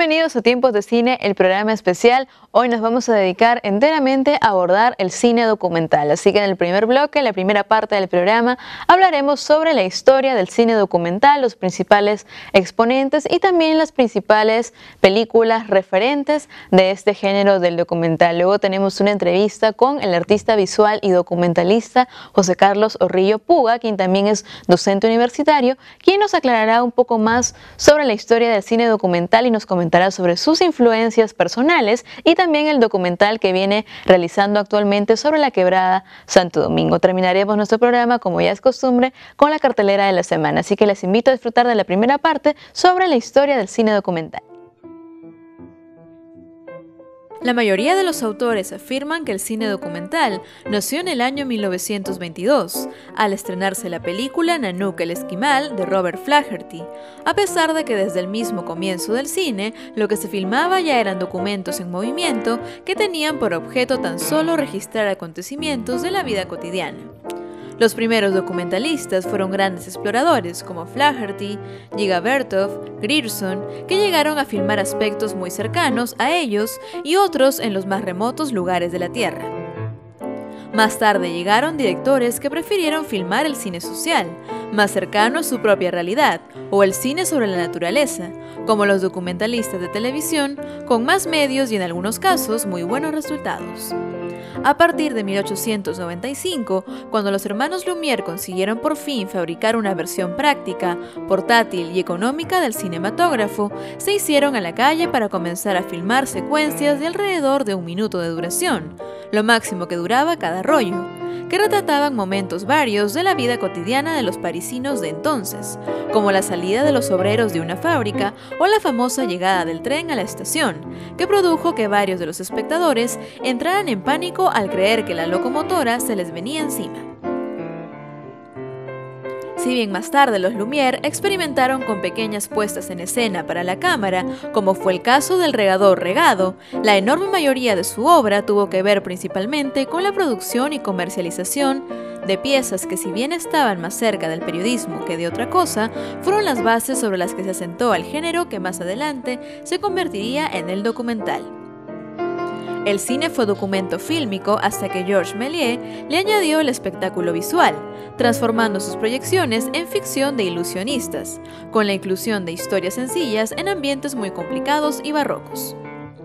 Bienvenidos a Tiempos de Cine, el programa especial. Hoy nos vamos a dedicar enteramente a abordar el cine documental. Así que en el primer bloque, la primera parte del programa, hablaremos sobre la historia del cine documental, los principales exponentes y también las principales películas referentes de este género del documental. Luego tenemos una entrevista con el artista visual y documentalista José Carlos Orrillo Puga, quien también es docente universitario, quien nos aclarará un poco más sobre la historia del cine documental y nos comentará sobre sus influencias personales y también el documental que viene realizando actualmente sobre la quebrada Santo Domingo. Terminaremos nuestro programa, como ya es costumbre, con la cartelera de la semana, así que les invito a disfrutar de la primera parte sobre la historia del cine documental. La mayoría de los autores afirman que el cine documental nació en el año 1922, al estrenarse la película Nanook el Esquimal de Robert Flaherty, a pesar de que desde el mismo comienzo del cine, lo que se filmaba ya eran documentos en movimiento que tenían por objeto tan solo registrar acontecimientos de la vida cotidiana. Los primeros documentalistas fueron grandes exploradores como Flaherty, Dziga Vertov, Grierson, que llegaron a filmar aspectos muy cercanos a ellos y otros en los más remotos lugares de la Tierra. Más tarde llegaron directores que prefirieron filmar el cine social, más cercano a su propia realidad, o el cine sobre la naturaleza, como los documentalistas de televisión, con más medios y en algunos casos muy buenos resultados. A partir de 1895, cuando los hermanos Lumière consiguieron por fin fabricar una versión práctica, portátil y económica del cinematógrafo, se hicieron a la calle para comenzar a filmar secuencias de alrededor de 1 minuto de duración, lo máximo que duraba cada rollo, que retrataban momentos varios de la vida cotidiana de los parisinos de entonces, como la salida de los obreros de una fábrica o la famosa llegada del tren a la estación, que produjo que varios de los espectadores entraran en pánico al creer que la locomotora se les venía encima. Si bien más tarde los Lumière experimentaron con pequeñas puestas en escena para la cámara, como fue el caso del regador regado, la enorme mayoría de su obra tuvo que ver principalmente con la producción y comercialización de piezas que, si bien estaban más cerca del periodismo que de otra cosa, fueron las bases sobre las que se asentó el género que más adelante se convertiría en el documental. El cine fue documento fílmico hasta que Georges Méliès le añadió el espectáculo visual, transformando sus proyecciones en ficción de ilusionistas, con la inclusión de historias sencillas en ambientes muy complicados y barrocos.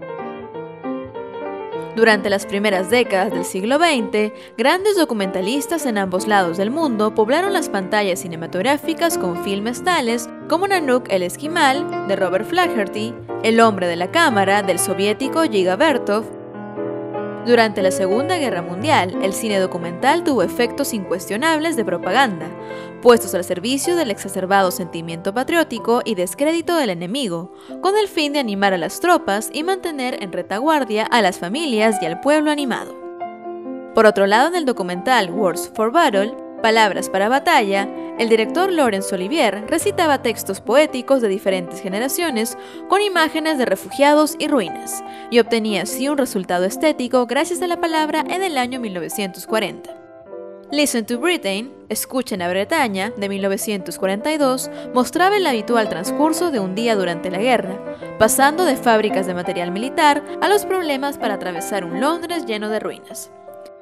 Durante las primeras décadas del siglo XX, grandes documentalistas en ambos lados del mundo poblaron las pantallas cinematográficas con filmes tales como Nanook el Esquimal, de Robert Flaherty, El hombre de la cámara, del soviético Dziga Vertov. Durante la Segunda Guerra Mundial, el cine documental tuvo efectos incuestionables de propaganda, puestos al servicio del exacerbado sentimiento patriótico y descrédito del enemigo, con el fin de animar a las tropas y mantener en retaguardia a las familias y al pueblo animado. Por otro lado, en el documental Words for Battle, Palabras para Batalla, el director Laurence Olivier recitaba textos poéticos de diferentes generaciones con imágenes de refugiados y ruinas, y obtenía así un resultado estético gracias a la palabra en el año 1940. Listen to Britain, Escuchen a Bretaña, de 1942, mostraba el habitual transcurso de un día durante la guerra, pasando de fábricas de material militar a los problemas para atravesar un Londres lleno de ruinas.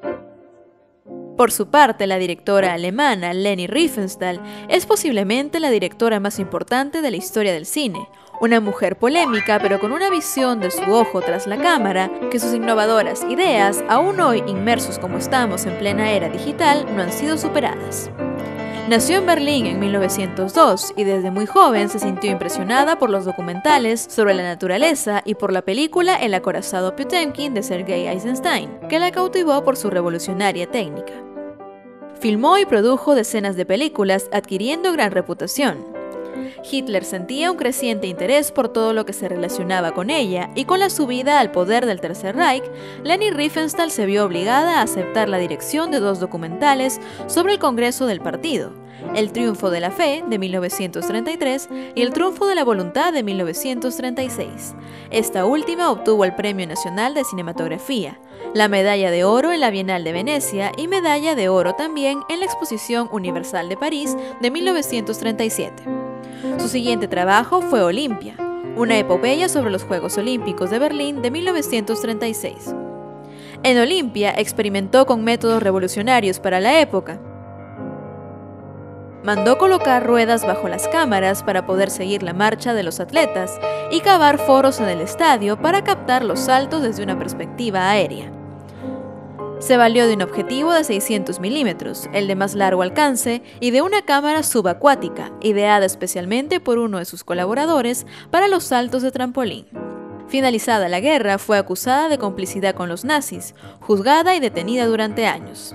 Por su parte, la directora alemana Leni Riefenstahl es posiblemente la directora más importante de la historia del cine, una mujer polémica pero con una visión de su ojo tras la cámara, que sus innovadoras ideas, aún hoy inmersos como estamos en plena era digital, no han sido superadas. Nació en Berlín en 1902 y desde muy joven se sintió impresionada por los documentales sobre la naturaleza y por la película El acorazado Potemkin de Sergei Eisenstein, que la cautivó por su revolucionaria técnica. Filmó y produjo decenas de películas, adquiriendo gran reputación. Hitler sentía un creciente interés por todo lo que se relacionaba con ella, y con la subida al poder del Tercer Reich, Leni Riefenstahl se vio obligada a aceptar la dirección de 2 documentales sobre el Congreso del partido, El triunfo de la fe, de 1933, y El triunfo de la voluntad, de 1936. Esta última obtuvo el Premio Nacional de Cinematografía, la medalla de oro en la Bienal de Venecia y medalla de oro también en la Exposición Universal de París de 1937. Su siguiente trabajo fue Olimpia, una epopeya sobre los Juegos Olímpicos de Berlín de 1936. En Olimpia experimentó con métodos revolucionarios para la época. Mandó colocar ruedas bajo las cámaras para poder seguir la marcha de los atletas y cavar foros en el estadio para captar los saltos desde una perspectiva aérea. Se valió de un objetivo de 600 milímetros, el de más largo alcance, y de una cámara subacuática, ideada especialmente por uno de sus colaboradores para los saltos de trampolín. Finalizada la guerra, fue acusada de complicidad con los nazis, juzgada y detenida durante años.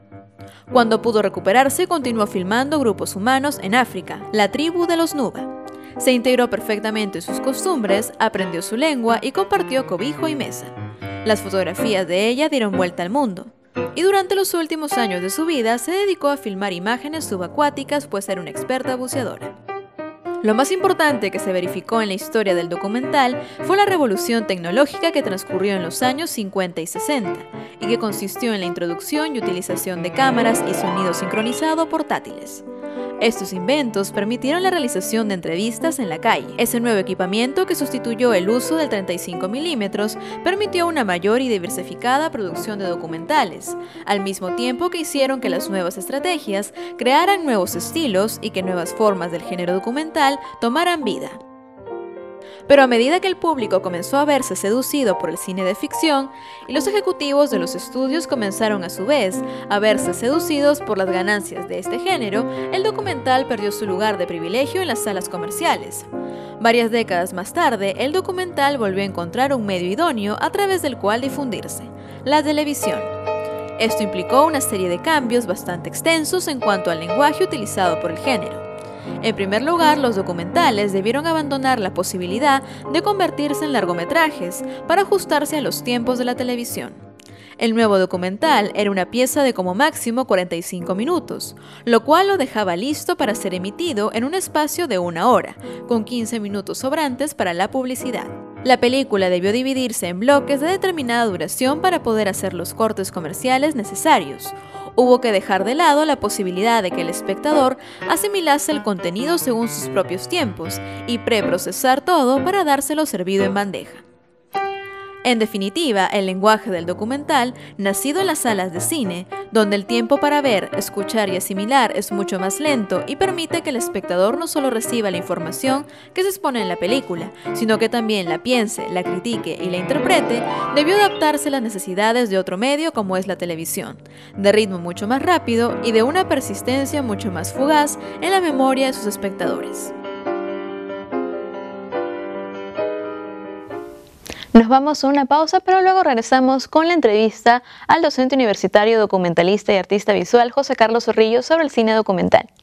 Cuando pudo recuperarse, continuó filmando grupos humanos en África, la tribu de los Nuba. Se integró perfectamente en sus costumbres, aprendió su lengua y compartió cobijo y mesa. Las fotografías de ella dieron vuelta al mundo. Y durante los últimos años de su vida se dedicó a filmar imágenes subacuáticas, pues era una experta buceadora. Lo más importante que se verificó en la historia del documental fue la revolución tecnológica que transcurrió en los años 50 y 60 y que consistió en la introducción y utilización de cámaras y sonido sincronizado portátiles. Estos inventos permitieron la realización de entrevistas en la calle. Ese nuevo equipamiento, que sustituyó el uso del 35 milímetros, permitió una mayor y diversificada producción de documentales, al mismo tiempo que hicieron que las nuevas estrategias crearan nuevos estilos y que nuevas formas del género documental tomaran vida. Pero a medida que el público comenzó a verse seducido por el cine de ficción, y los ejecutivos de los estudios comenzaron a su vez a verse seducidos por las ganancias de este género, el documental perdió su lugar de privilegio en las salas comerciales. Varias décadas más tarde, el documental volvió a encontrar un medio idóneo a través del cual difundirse: la televisión. Esto implicó una serie de cambios bastante extensos en cuanto al lenguaje utilizado por el género. En primer lugar, los documentales debieron abandonar la posibilidad de convertirse en largometrajes para ajustarse a los tiempos de la televisión. El nuevo documental era una pieza de como máximo 45 minutos, lo cual lo dejaba listo para ser emitido en un espacio de 1 hora, con 15 minutos sobrantes para la publicidad. La película debió dividirse en bloques de determinada duración para poder hacer los cortes comerciales necesarios. Hubo que dejar de lado la posibilidad de que el espectador asimilase el contenido según sus propios tiempos y preprocesar todo para dárselo servido en bandeja. En definitiva, el lenguaje del documental, nacido en las salas de cine, donde el tiempo para ver, escuchar y asimilar es mucho más lento y permite que el espectador no solo reciba la información que se expone en la película, sino que también la piense, la critique y la interprete, debió adaptarse a las necesidades de otro medio como es la televisión, de ritmo mucho más rápido y de una persistencia mucho más fugaz en la memoria de sus espectadores. Nos vamos a una pausa, pero luego regresamos con la entrevista al docente universitario, documentalista y artista visual José Carlos Zorrillo sobre el cine documental.